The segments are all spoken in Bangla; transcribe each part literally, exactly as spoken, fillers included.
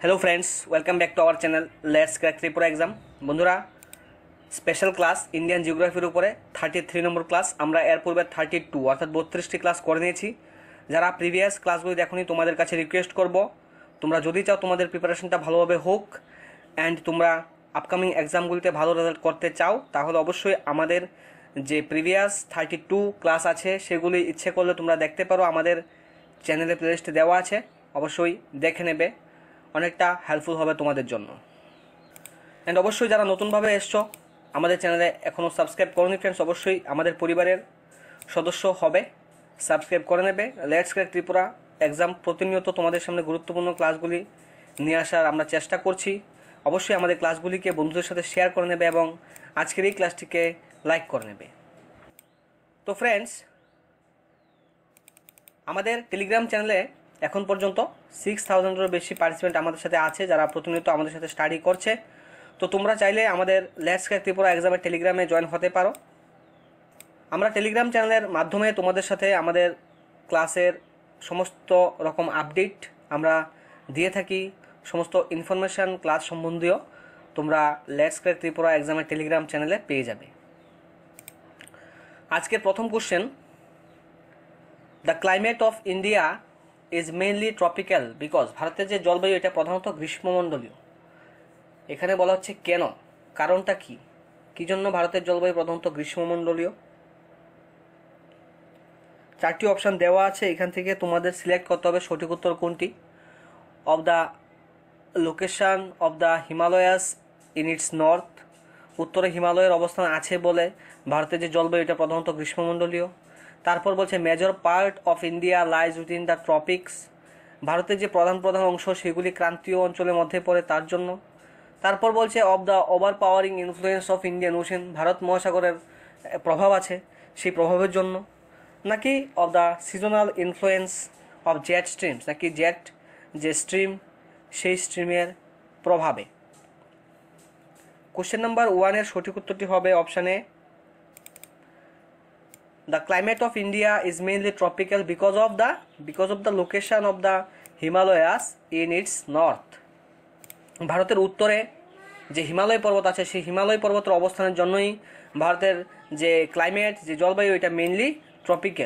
Hello friends, welcome back to our channel let's crack Tripura exam. बंधुरा स्पेशल क्लास इंडियन जियोग्राफिर ऊपर थार्टी थ्री नम्बर क्लास আমরা এর পূর্বে থার্টি টু অর্থাৎ বত্রিশটি ক্লাস করে নিয়েছি। যারা প্রিভিয়াস ক্লাসগুলি দেখোনি তোমাদের কাছে রিকোয়েস্ট করব, তোমরা যদি চাও তোমাদের প্রিপারেশনটা ভালোভাবে হোক অ্যান্ড তোমরা আপকামিং এক্সামগুলিতে ভালো রেজাল্ট করতে চাও, তাহলে অবশ্যই আমাদের যে প্রিভিয়াস থার্টি টু ক্লাস আছে সেগুলি ইচ্ছে করলে তোমরা দেখতে পারো। আমাদের চ্যানেলে প্লেলিস্টে দেওয়া আছে, অবশ্যই দেখে নেবে, অনেকটা হেল্পফুল হবে তোমাদের জন্য। অ্যান্ড অবশ্যই যারা নতুনভাবে এসছো আমাদের চ্যানেলে এখনও সাবস্ক্রাইব করোনি ফ্রেন্ডস, অবশ্যই আমাদের পরিবারের সদস্য হবে, সাবস্ক্রাইব করে নেবে। লেটস ক্র্যাক ত্রিপুরা এক্সাম প্রতিনিয়ত তোমাদের সামনে গুরুত্বপূর্ণ ক্লাসগুলি নিয়ে আসার আমরা চেষ্টা করছি। অবশ্যই আমাদের ক্লাসগুলিকে বন্ধুদের সাথে শেয়ার করে নেবে এবং আজকের এই ক্লাসটিকে লাইক করে নেবে। তো ফ্রেন্ডস, আমাদের টেলিগ্রাম চ্যানেলে এখন পর্যন্ত সিক্স থাউজেন্ডেরও বেশি পার্টিসিপেন্ট আমাদের সাথে আছে, যারা প্রতিনিয়ত আমাদের সাথে স্টাডি করছে। তো তোমরা চাইলে আমাদের লেটস ক্র্যাক ত্রিপুরা এক্সামের টেলিগ্রামে জয়েন হতে পারো। আমরা টেলিগ্রাম চ্যানেলের মাধ্যমে তোমাদের সাথে আমাদের ক্লাসের সমস্ত রকম আপডেট আমরা দিয়ে থাকি, সমস্ত ইনফরমেশান ক্লাস সম্বন্ধীয় তোমরা লেটস ক্র্যাক ত্রিপুরা এক্সামের টেলিগ্রাম চ্যানেলে পেয়ে যাবে। আজকের প্রথম question, the climate of India is mainly tropical because, ভারতের যে জলবায়ু এটা প্রধানত গ্রীষ্মমণ্ডলীয়। এখানে বলা হচ্ছে কেন, কারণটা কি, কী জন্য ভারতের জলবায়ু প্রধানত গ্রীষ্মমণ্ডলীয়। চারটি অপশান দেওয়া আছে, এখান থেকে তোমাদের সিলেক্ট করতে হবে সঠিক উত্তর কোনটি। Of the location of the Himalayas in its north, উত্তরে হিমালয়ের অবস্থান আছে বলে ভারতের যে জলবায়ু এটা প্রধানত গ্রীষ্মমণ্ডলীয়। তারপর বলছে major part of India lies within the tropics, ভারতের যে প্রধান প্রধান অংশ সেগুলি ক্রান্তীয় অঞ্চলের মধ্যে পড়ে তার জন্য। তারপর বলছে of the overpowering influence of Indian ocean, ভারত মহাসাগরের প্রভাব আছে সেই প্রভাবের জন্য। নাকি of the seasonal influence of jet streams, নাকি জেট যে স্ট্রিম সেই স্ট্রিমের প্রভাবে। কোশ্চেন নাম্বার ওয়ানের সঠিক উত্তরটি হবে অপশানে the climate of India is mainly tropical because of the because of the location of the Himalayas in its north, ভারতের উত্তরে যে হিমালয় পর্বত আছে সেই হিমালয় পর্বতের অবস্থানের জন্যই ভারতের যে ক্লাইমেট যে জলবায়ু এটা mainly tropical.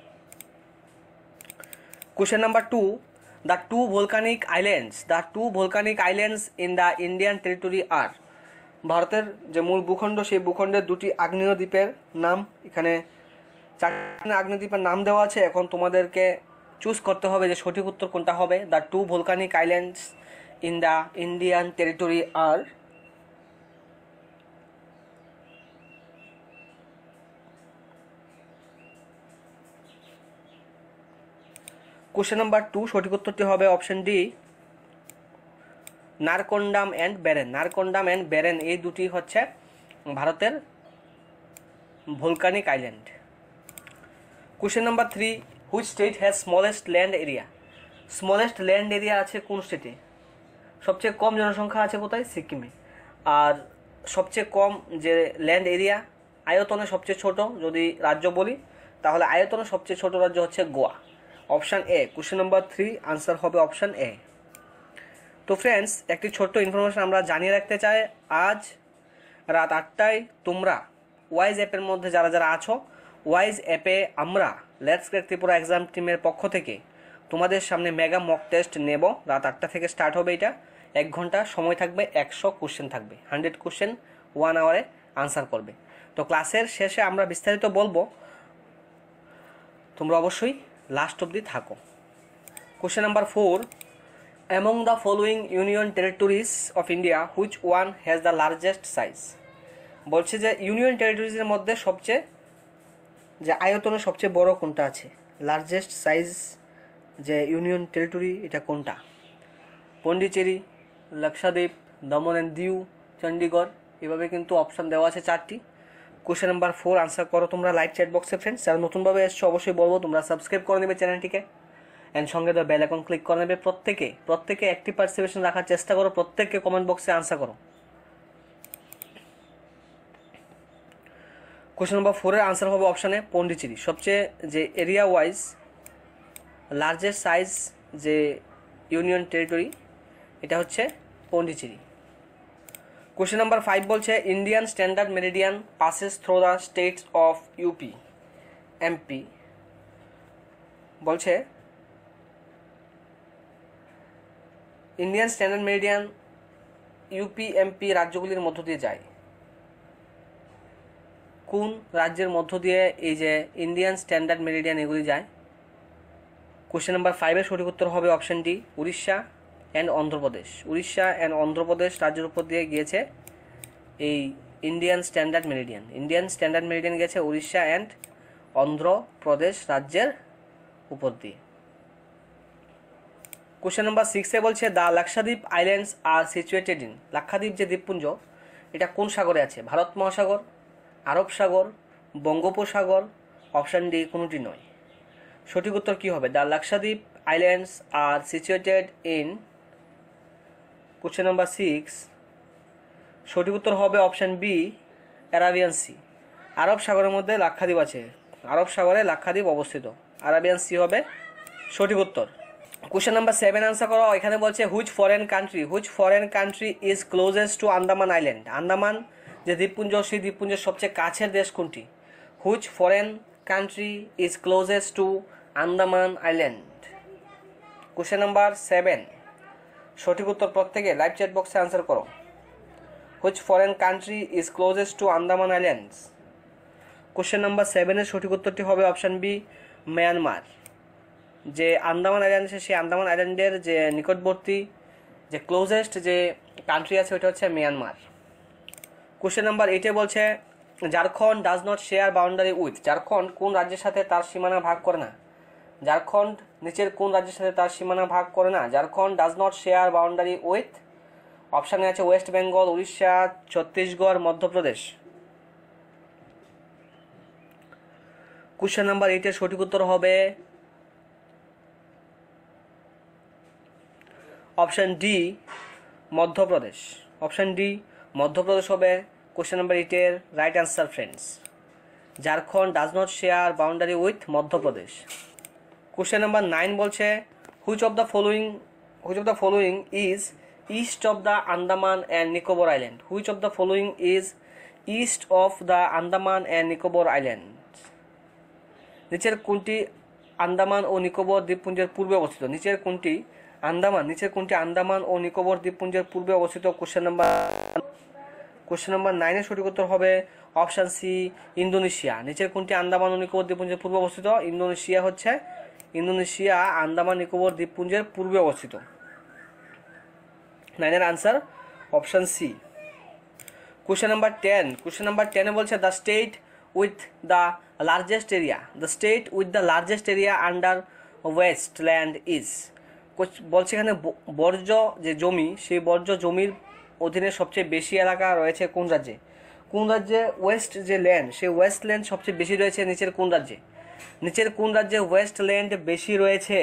Question number two, the two volcanic islands the two volcanic islands in the Indian territory are, ভারতের যে মূল ভূখণ্ড সেই ভূখণ্ডের দুটি আগ্নেয় দ্বীপের নাম, এখানে চারটি আগ্নেয়দ্বীপের নাম দেওয়া আছে। এখন তোমাদেরকে চুজ করতে হবে যে সঠিক উত্তর কোনটা হবে। The two volcanic islands in the Indian territory are, question number two সঠিক উত্তরটি হবে option D, Narcondam and Barren. Narcondam and Barren এই দুটি হচ্ছে ভারতের volcanic island. Question number three, which state has smallest land area, smallest land area আছে কোন স্টেটে, সবচেয়ে কম জনসংখ্যা আছে কোথায়, সিকিমে। আর সবচেয়ে কম যে ল্যান্ড এরিয়া আয়তনে সবচেয়ে ছোট যদি রাজ্য বলি তাহলে আয়তনে সবচেয়ে ছোট রাজ্য হচ্ছে Goa. Option A, question number three answer হবে অপশান এ। তো ফ্রেন্ডস, একটি ছোট্ট ইনফরমেশন আমরা জানিয়ে রাখতে চাই, আজ রাত আটটায় তোমরা ওয়াইজ অ্যাপের মধ্যে যারা যারা আছো, ওয়াইজ অ্যাপে আমরা লেটস ক্র্যাক ত্রিপুরা এক্সাম টিমের পক্ষ থেকে তোমাদের সামনে মেগা মক টেস্ট নেব। রাত আটটা থেকে স্টার্ট হবে, এটা এক ঘন্টা সময় থাকবে, একশো কোশ্চেন থাকবে, হান্ড্রেড কোশ্চেন ওয়ান আওয়ারে আনসার করবে। তো ক্লাসের শেষে আমরা বিস্তারিত বলবো, তোমরা অবশ্যই লাস্ট অবধি থাকো। Question number four, among the following union territories of India which one has the largest size, বলছে যে ইউনিয়ন টেরিটরিজের মধ্যে সবচেয়ে যে আয়তনে সবচেয়ে বড় কোনটা আছে, লার্জেস্ট সাইজ যে ইউনিয়ন টেরিটরি এটা কোনটা। পন্ডিচেরি, লাক্ষাদ্বীপ, দমন অ্যান্ড দিউ, চণ্ডীগড়, এভাবে কিন্তু অপশান দেওয়া আছে চারটি। কোশ্চেন নাম্বার ফোর আনসার করো তোমরা লাইভ চ্যাট বক্সে। ফ্রেন্ডস, যারা নতুনভাবে এসছো অবশ্যই বলবো তোমরা সাবস্ক্রাইব করে নেবে চ্যানেলটিকে অ্যান্ড সঙ্গে তো বেল আইকন ক্লিক করে নেবে। প্রত্যেকে প্রত্যেকে অ্যাক্টিভ পার্টিসিপেশন রাখার চেষ্টা করো, প্রত্যেককে কমেন্ট বক্সে আনসার করো। কোশ্চেন নাম্বার ফোরের আনসার হবে অপশানে পন্ডিচেরি, সবচেয়ে যে এরিয়া ওয়াইজ লার্জেস্ট সাইজ যে ইউনিয়ন টেরিটরি এটা হচ্ছে পন্ডিচেরি। কোশ্চেন নাম্বার ফাইভ বলছে Indian standard meridian passes through the states of UP MP. বলছে Indian standard meridian UP MP রাজ্যগুলির মধ্য দিয়ে যায়। কোন রাজ্যের মধ্য দিয়ে এই যে ইন্ডিয়ান স্ট্যান্ডার্ড মেরিডিয়ান এগুলি যায়? কোশ্চেন নাম্বার ফাইভের সঠিক উত্তর হবে option D, Orissa and Andhra Pradesh. Orissa and Andhra Pradesh রাজ্যের উপর দিয়ে গিয়েছে এই Indian standard Meridien. Indian standard Meridien গেছে উড়িষ্যা অ্যান্ড অন্ধ্রপ্রদেশ রাজ্যের উপর দিয়ে। কোশ্চেন নাম্বার সিক্সে বলছে the Lakshadweep islands are situated in. Lakshadweep যে দ্বীপপুঞ্জ এটা কোন সাগরে আছে? ভারত মহাসাগর, আরব সাগর, বঙ্গোপসাগর, অপশান ডি কোনোটি নয়। সঠিক উত্তর কী হবে? The Lakshadweep islands are situated in. Question number six সঠিক উত্তর হবে অপশান বি, অ্যারাবিয়ান সি। আরব সাগরের মধ্যে লাক্ষাদ্বীপ আছে, আরব সাগরে লাক্ষাদ্বীপ অবস্থিত। আরাবিয়ান সি হবে সঠিক উত্তর। কোশ্চেন নাম্বার সেভেন আনসার করো। এখানে বলছে which foreign country which foreign country is closest to Andaman island. Andaman যে দ্বীপপুঞ্জ সেই দ্বীপপুঞ্জের সবচেয়ে কাছের দেশ কোনটি? Which foreign country is closest to Andaman island. Question number seven সঠিক উত্তর প্রত্যেকে লাইভ চ্যাট বক্সে আনসার করো। Which foreign country is closest to Andaman islands. Question number সেভেনের সঠিক উত্তরটি হবে অপশান বি, মায়ানমার। যে আন্দামান আইল্যান্ড আছে সেই আন্দামান আইল্যান্ডের যে নিকটবর্তী যে ক্লোজেস্ট যে কান্ট্রি আছে ওইটা হচ্ছে মিয়ানমার। কোশ্চেন নাম্বার এইটে বলছে Jharkhand does not share boundary with. Jharkhand কোন রাজ্যের সাথে তার সীমানা ভাগ করে না? ঝাড়খণ্ড নিচের কোন রাজ্যের সাথে তার সীমানা ভাগ করে না? Jharkhand does not share boundary with. অপশানে আছে West Bengal, Orissa, Chhattisgarh, Madhya Pradesh. Question number এইটের সঠিক উত্তর হবে option D, Madhya Pradesh. Option D Madhya Pradesh হবে কোশ্চেন নাম্বার এইটের right answer friends. Jharkhand does not share boundary with Madhya Pradesh. Question number nine বলছে which of the following which of the following is east of the Andaman and Nicobar island. Which of the following is east of the Andaman and Nicobar island. নিচের কোনটি আন্দামান ও নিকোবর দ্বীপপুঞ্জের পূর্বে অবস্থিত? নিচের কোনটি আন্দামান নিচের কোনটি আন্দামান ও নিকোবর দ্বীপপুঞ্জের পূর্বে অবস্থিত? কোশ্চেন নাম্বার কোশ্চেন নাম্বার নাইনের সঠিক উত্তর হবে অপশান সি, ইন্দোনেশিয়া। নিচের কোনটি আন্দামান ও নিকোবর দ্বীপপুঞ্জের পূর্বে অবস্থিত? ইন্দোনেশিয়া হচ্ছে ইন্দোনেশিয়া আন্দামান নিকোবর দ্বীপপুঞ্জের পূর্বে অবস্থিত। নাইনের answer option C. Question number ten question number টেনে বলছে the state with the largest area the state with the largest area under wasteland is. বলছে এখানে বর্জ্য যে জমি সেই বর্জ্য জমির অধীনে সবচেয়ে বেশি এলাকা রয়েছে কোন রাজ্যে? কোন রাজ্যে ওয়েস্ট যে ল্যান্ড সেই ওয়েস্ট ল্যান্ড সবচেয়ে বেশি রয়েছে নিচের কোন রাজ্যে? নিচের কোন রাজ্যে ওয়েস্ট ল্যান্ড বেশি রয়েছে?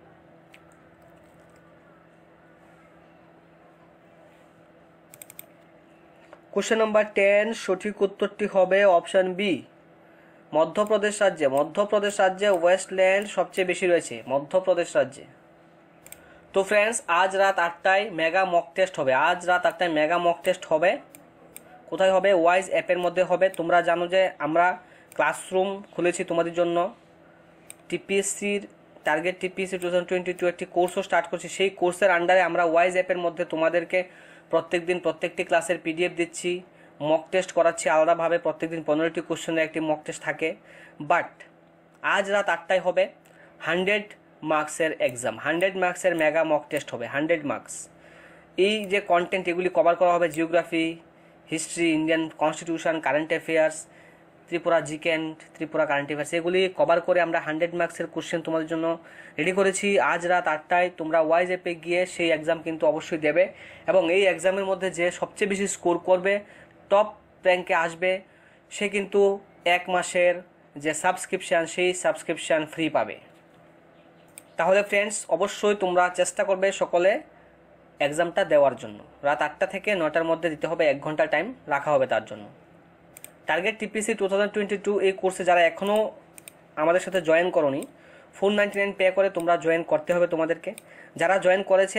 কোশ্চেন নাম্বার টেন সঠিক উত্তরটি হবে অপশান বি, মধ্যপ্রদেশ রাজ্যে। মধ্যপ্রদেশ রাজ্যে ওয়েস্টল্যান্ড সবচেয়ে বেশি রয়েছে, মধ্যপ্রদেশ রাজ্যে। তো ফ্রেন্ডস আজ রাত আটটায় মেগা মক টেস্ট হবে। আজ রাত আটটায় মেগা মক টেস্ট হবে। কোথায় হবে? ওয়াইজ অ্যাপের মধ্যে হবে। তোমরা জানো যে আমরা ক্লাসরুম খুলেছি তোমাদের জন্য। টিপিএসসির target TPSC two thousand twenty two একটি কোর্সও স্টার্ট করছি। সেই কোর্সের আন্ডারে আমরা ওয়াইজ অ্যাপের মধ্যে তোমাদেরকে প্রত্যেক দিন প্রত্যেকটি ক্লাসের পিডিএফ দিচ্ছি, মক টেস্ট করাচ্ছি আলাদাভাবে। প্রত্যেকদিন পনেরোটি কোশ্চেনের একটি মক টেস্ট থাকে। বাট আজ রাত আটটায় হবে হান্ড্রেড মার্কসের এক্সাম, হান্ড্রেড মার্কসের মেগা মক টেস্ট হবে, হান্ড্রেড মার্কস। এই যে কন্টেন্ট এগুলি কভার করা হবে geography, history, Indian constitution, current affairs, Tripura GK and, Tripura current affairs, এগুলি কভার করে আমরা হান্ড্রেড মার্কসের কোশ্চেন তোমাদের জন্য রেডি করেছি। আজ রাত আটটায় তোমরা ওয়াইজ অ্যাপে গিয়ে সেই এক্সাম কিন্তু অবশ্যই দেবে এবং এই এক্সামের মধ্যে যে সবচেয়ে বেশি স্কোর করবে, টপ র্যাঙ্কে আসবে, সে কিন্তু এক মাসের যে সাবস্ক্রিপশান সেই সাবস্ক্রিপশান ফ্রি পাবে। তাহলে ফ্রেন্ডস অবশ্যই তোমরা চেষ্টা করবে সকলে এক্সামটা দেওয়ার জন্য। রাত আটটা থেকে নটার মধ্যে দিতে হবে, এক ঘন্টা টাইম রাখা হবে তার জন্য। Target TPSC two thousand twenty two এই কোর্সে যারা এখনও আমাদের সাথে জয়েন করোনি, ফোর নাইনটি নাইন পে করে তোমরা জয়েন করতে হবে তোমাদেরকে। যারা জয়েন করেছে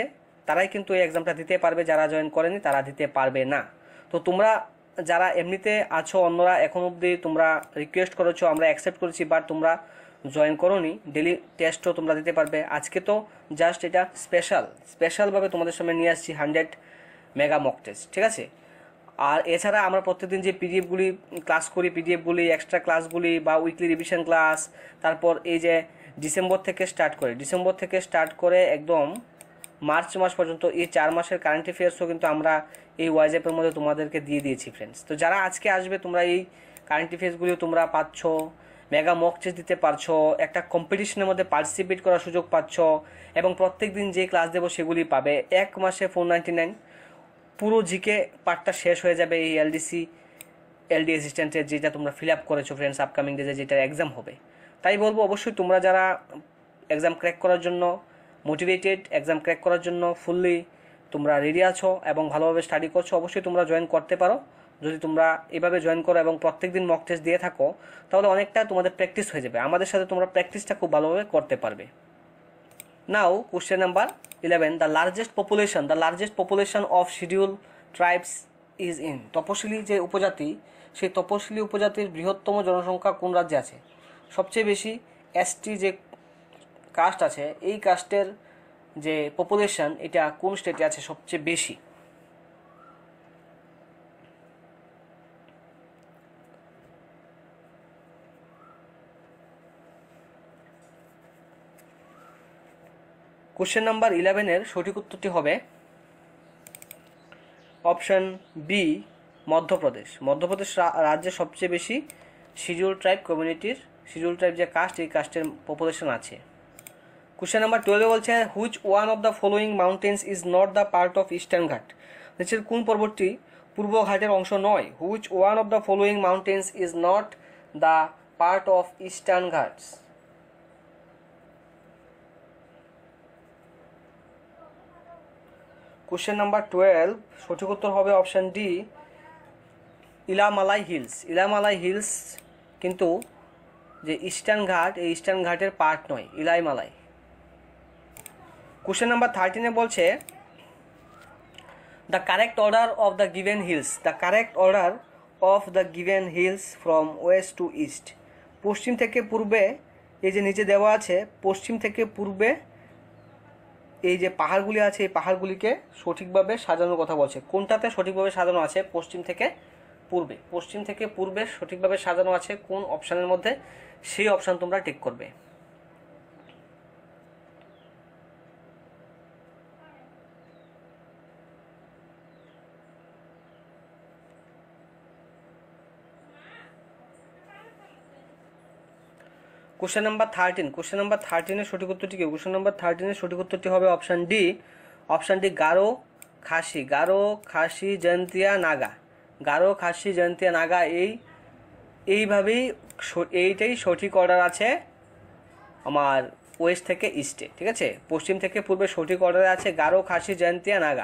তারাই কিন্তু এই এক্সামটা দিতে পারবে, যারা জয়েন করেনি তারা দিতে পারবে না। তো তোমরা যারা এমনিতে আছো অন্যরা এখন অবধি তোমরা রিকোয়েস্ট করেছো, আমরা অ্যাকসেপ্ট করেছি, বাট তোমরা জয়েন করোনি, ডেলি টেস্টও তোমরা দিতে পারবে। আজকে তো জাস্ট এটা স্পেশাল স্পেশালভাবে তোমাদের সামনে নিয়ে আসছি হান্ড্রেড মেগা মক টেস্ট, ঠিক আছে। আর এছাড়া আমরা প্রত্যেকদিন যে পিডিএফগুলি ক্লাস করি, পিডিএফগুলি এক্সট্রা ক্লাসগুলি বা উইকলি রিভিশন ক্লাস, তারপর এই যে ডিসেম্বর থেকে স্টার্ট করে ডিসেম্বর থেকে স্টার্ট করে একদম মার্চ মাস পর্যন্ত এই চার মাসের কারেন্ট অ্যাফেয়ার্সও কিন্তু আমরা এই হোয়াটসঅ্যাপের মধ্যে তোমাদেরকে দিয়ে দিয়েছি ফ্রেন্ডস। তো যারা আজকে আসবে তোমরা এই কারেন্ট অ্যাফেয়ার্সগুলিও তোমরা পাচ্ছ, মেগা মক টেস্ট দিতে পারছো, একটা কম্পিটিশনের মধ্যে পার্টিসিপেট করার সুযোগ পাচ্ছ, এবং প্রত্যেক দিন যে ক্লাস দেবো সেগুলি পাবে। এক মাসে ফোর নাইনটি নাইন পুরো জিকে পার্টটা শেষ হয়ে যাবে এই এলডিসি এলডি অ্যাসিস্ট্যান্টের যেটা তোমরা ফিল আপ করেছো ফ্রেন্ডস আপকামিং ডেজে যেটা এক্সাম হবে। তাই বলবো অবশ্যই তোমরা যারা এক্সাম ক্র্যাক করার জন্য মোটিভেটেড, এক্সাম ক্র্যাক করার জন্য ফুললি তোমরা রেডি আছো এবং ভালোভাবে স্টাডি করছো, অবশ্যই তোমরা জয়েন করতে পারো। যদি তোমরা এভাবে জয়েন করো এবং প্রত্যেকদিন মক টেস্ট দিয়ে থাকো তাহলে অনেকটা তোমাদের প্র্যাকটিস হয়ে যাবে, আমাদের সাথে তোমরা প্র্যাকটিসটা খুব ভালোভাবে করতে পারবে। Now question number eleven, the largest population the largest population of scheduled tribes is in. তপশিলি যে উপজাতি, সেই তপশিলি উপজাতির বৃহত্তম জনসংখ্যা কোন রাজ্যে আছে? সবচেয়ে বেশি এসটি যে কাস্ট আছে এই কাস্টের যে পপুলেশন এটা কোন স্টেটে আছে সবচেয়ে বেশি? কোশ্চেন নাম্বার ইলেভেনের সঠিক উত্তরটি হবে অপশন বি, মধ্যপ্রদেশ। মধ্যপ্রদেশ রাজ্যে সবচেয়ে বেশি শিডিউল ট্রাইব কমিউনিটির, শিডিউল ট্রাইব যে কাস্ট এই কাস্টের পপুলেশন আছে। কোশ্চেন নাম্বার টুয়েলভে বলছে which one of the following mountains is not the part of eastern ঘাট। নিচের কোন পর্বতটি পূর্ব ঘাটের অংশ নয়? Which one of the following mountains is not the part of eastern Ghats. Question number twelve সঠিক উত্তর হবে অপশন ডি, ইলামালাই হিলস। ইলামালাই হিলস কিন্তু যে ইস্টার্ন ঘাট এই ইস্টার্ন ঘাটের পার্ট নয়, ইলাইমালাই। কোশ্চেন নাম্বার থার্টিনে বলছে the correct order of the given hills the correct order of the given hills from west to east. পশ্চিম থেকে পূর্বে এই যে নিচে দেওয়া আছে, পশ্চিম থেকে পূর্বে এই যে পাহাড়গুলি আছে এই পাহাড়গুলিকে সঠিকভাবে সাজানোর কথা বলছে। কোনটাতে সঠিকভাবে সাজানো আছে? পশ্চিম থেকে পূর্বে। পশ্চিম থেকে পূর্বে সঠিকভাবে সাজানো আছে কোন অপশানের মধ্যে, সেই অপশান তোমরা টিক করবে। Question number thirteen question number থার্টিনের সঠিক উত্তরটি কি? কোশ্চেন নাম্বার থার্টিনের সঠিক উত্তরটি হবে option D, option D Garo Khasi. Garo Khasi Jaintia Naga. Garo Khasi Jaintia Naga এই এইভাবেই এইটাই সঠিক অর্ডার আছে আমার ওয়েস্ট থেকে ইস্টে, ঠিক আছে। পশ্চিম থেকে পূর্বে সঠিক অর্ডারে আছে গারো খাসি জয়ন্তিয়া নাগা।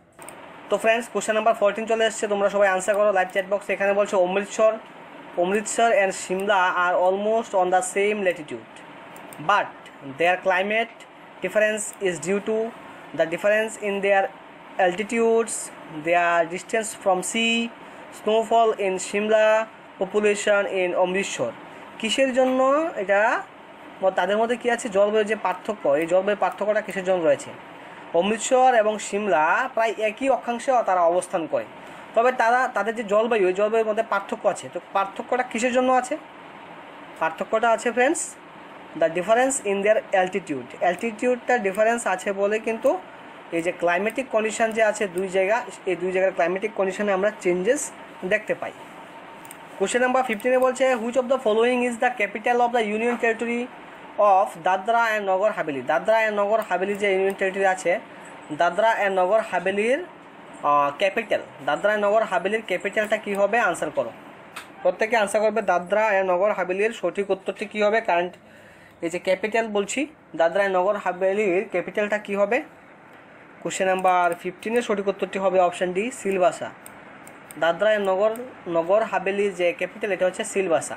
তো ফ্রেন্ডস কোশ্চেন নাম্বার ফোরটিন চলে এসেছে, তোমরা সবাই আনসার করো লাইভ চ্যাট বক্স। এখানে বলছে Amritsar Amritsar and Shimla are almost on the same latitude, but their climate difference is due to the difference in their altitudes, their distance from sea, snowfall in Shimla, population in Amritsar. কিসের জন্য এটা তাদের মধ্যে কি আছে? জলবায়ুর যে পার্থক্য, এই জলবায়ুর পার্থক্যটা কিসের জন্য রয়েছে? অমৃতসর এবং সিমলা প্রায় একই অক্ষাংশে তারা অবস্থান করে, তবে তারা তাদের যে জলবায়ু এই জলবায়ুর মধ্যে পার্থক্য আছে। তো পার্থক্যটা কিসের জন্য আছে? পার্থক্যটা আছে friends the difference in their altitude. অ্যালটিটিউডটা ডিফারেন্স আছে বলে কিন্তু এই যে ক্লাইমেটিক কন্ডিশন যে আছে দুই জায়গা, এই দুই জায়গার ক্লাইমেটিক কন্ডিশনে আমরা চেঞ্জেস দেখতে পাই। কোশ্চেন নাম্বার ফিফটিনে বলছে which of the following is the capital of the union territory of Dadra and Nagar Haveli. Dadra and Nagar Haveli যে ইউনিয়ন টেরিটরি আছে, দাদরা অ্যান্ড নগর হাভেলির ক্যাপিটাল, দাদরা অ্যান্ড নগর হাভেলির ক্যাপিটালটা কী হবে? আনসার করো, প্রত্যেকে আনসার করবে। দাদরা অ্যান্ড নগর হাভেলির সঠিক উত্তরটি কী হবে? কারেন্ট এই যে ক্যাপিটাল বলছি, দাদরা অ্যান্ড নগর হাভেলির ক্যাপিটালটা কী হবে? কোশ্চেন নাম্বার ফিফটিনের সঠিক উত্তরটি হবে option D, Silvassa. Dadra and Nagar Nagar হাভেলির যে ক্যাপিটাল এটা হচ্ছে সিলবাসা।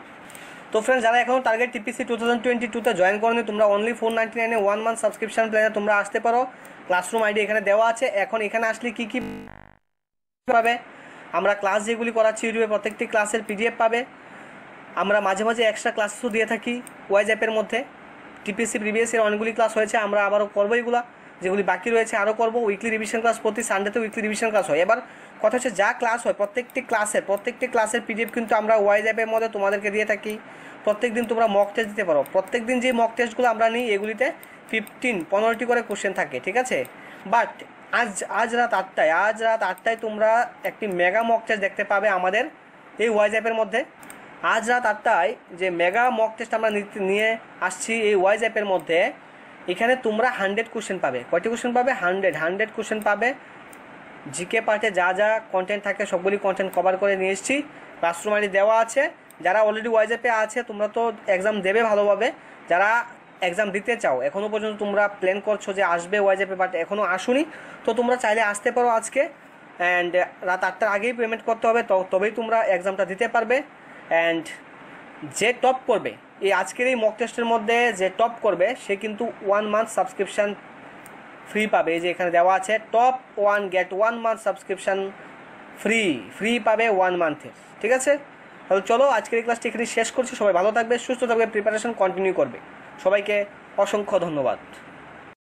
তো ফ্রেন্ডস যারা এখনও target TPSC two thousand twenty টুতে জয়েন করেনি, তোমরা অনলি ফোর নাইনটি নাইনে ওয়ান মান্থ সাবস্ক্রিপশন প্ল্যানে তোমরা আসতে পারো ক্লাসরুম আইডি এখানে দেওয়া আছে। এখন এখানে আসলে কি কি পাবে, আমরা ক্লাস যেগুলি করাচ্ছি ইউটিউবে প্রত্যেকটি ক্লাসের পিডিএফ পাবে। আমরা মাঝে মাঝে এক্সট্রা ক্লাসও দিয়ে থাকি ওয়াইজ অ্যাপের মধ্যে। টিপিসি প্রিভিয়াস এর অনেকগুলি ক্লাস হয়েছে, আমরা আবারও করবো এগুলা, যেগুলি বাকি রয়েছে আরও করবো। উইকলি রিভিশন ক্লাস প্রতি সানডেতে উইকলি রিভিশন ক্লাস হয়। এবার কথা হচ্ছে যা ক্লাস হয় প্রত্যেকটি ক্লাসের প্রত্যেকটি ক্লাসের পিডিএফ কিন্তু আমরা ওয়াইজ অ্যাপের মধ্যে তোমাদেরকে দিয়ে থাকি। প্রত্যেক দিন তোমরা মক টেস্ট দিতে পারো। প্রত্যেক দিন যে মক টেস্টগুলো আমরা নিই এগুলিতে ফিফটিন পনেরোটি করে কোশ্চেন থাকে, ঠিক আছে। বাট আজ আজ রাত আটটায় আজ রাত আটটায় তোমরা একটি মেগা মক টেস্ট দেখতে পাবে আমাদের এই ওয়াইজ অ্যাপের মধ্যে। আজ রাত আটটায় যে মেগা মক টেস্ট আমরা নিয়ে আসছি এই ওয়াইজ অ্যাপের মধ্যে, এখানে তোমরা হান্ড্রেড কোশ্চেন পাবে। কয়টি কোশ্চেন পাবে? হান্ড্রেড হান্ড্রেড কোশ্চেন পাবে। জিকে পার্টে যা যা কন্টেন্ট থাকে সবগুলি কন্টেন্ট কভার করে নিয়ে এসেছি। ক্লাসরুম আইডি দেওয়া আছে। যারা অলরেডি ওয়াইজ অ্যাপে আছে তোমরা তো এক্সাম দেবে ভালোভাবে। যারা এক্সাম দিতে চাও, এখনও পর্যন্ত তোমরা প্ল্যান করছো যে আসবে ওয়াইজ অ্যাপে বাট এখনও আসুনি, তো তোমরা চাইলে আসতে পারো আজকে। অ্যান্ড রাত আটটার আগেই পেমেন্ট করতে হবে, তবেই তোমরা এক্সামটা দিতে পারবে। অ্যান্ড যে টপ করবে এই আজকের এই মক টেস্টের মধ্যে, যে টপ করবে সে কিন্তু ওয়ান মান্থ সাবস্ক্রিপশান ফ্রি পাবে। এই যে এখানে দেওয়া আছে top one get one month subscription free free পাবে ওয়ান মান্থের, ঠিক আছে। তাহলে চলো আজকের এই ক্লাসটি এখানে শেষ করছি। সবাই ভালো থাকবে, সুস্থ থাকবে, প্রিপারেশন কন্টিনিউ করবে। সবাইকে অসংখ্য ধন্যবাদ।